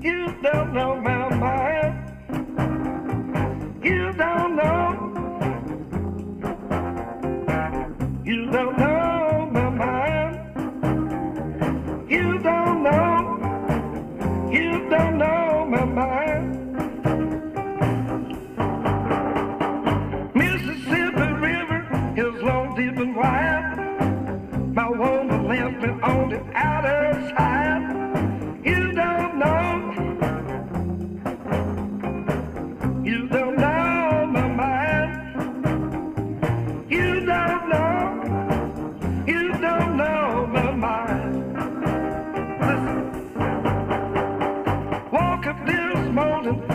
You don't know my mind. You don't know. You don't know my mind. You don't know. You don't know my mind. Mississippi River is long, deep and wide. My woman left me on the outer side. You don't know. You don't know my mind. You don't know. You don't know my mind. Listen. Walk up this mountain